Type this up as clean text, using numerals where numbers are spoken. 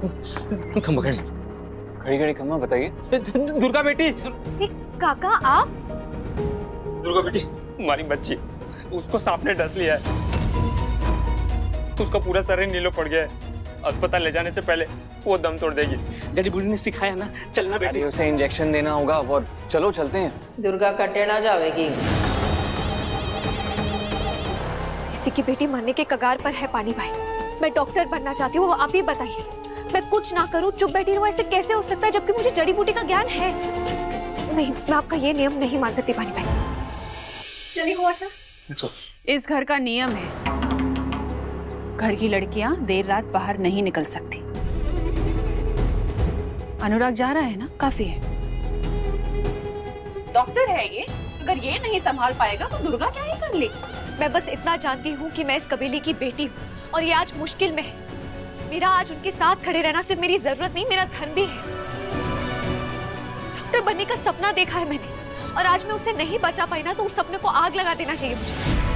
खम्मा खड़ी खड़ी खम्मा बताइए। दुर्गा बेटी। काका आप? दुर्गा बेटी हमारी बच्ची, उसको सांप ने डस लिया है, उसका पूरा शरीर नीलो पड़ गया है। अस्पताल ले जाने से पहले वो दम तोड़ देगी। डैडी बूढ़ी ने सिखाया ना, चलना बेटी। उसे इंजेक्शन देना होगा और चलो चलते हैं। दुर्गा कटे ना जाएगी। किसी की बेटी मरने के कगार पर है पानी भाई। मैं डॉक्टर बनना चाहती हूँ, वो आप ही बताइए। मैं कुछ ना करूँ, चुप बैठी रहूँ, ऐसे कैसे हो सकता है जबकि मुझे जड़ी बूटी का ज्ञान है। नहीं, मैं आपका ये नियम नहीं मान सकती पानी भाई। चलिए हुआ सर। इस घर का नियम है, घर की लड़कियां देर रात बाहर नहीं निकल सकती। अनुराग जा रहा है ना, काफी है। डॉक्टर है ये, अगर ये नहीं संभाल पाएगा तो दुर्गा क्या ही कर लेगी। मैं बस इतना जानती हूँ कि मैं इस कबीले की बेटी हूँ और ये आज मुश्किल में है। मेरा आज उनके साथ खड़े रहना सिर्फ मेरी जरूरत नहीं, मेरा धन भी है। डॉक्टर बनने का सपना देखा है मैंने और आज मैं उसे नहीं बचा पाई ना, तो उस सपने को आग लगा देना चाहिए मुझे।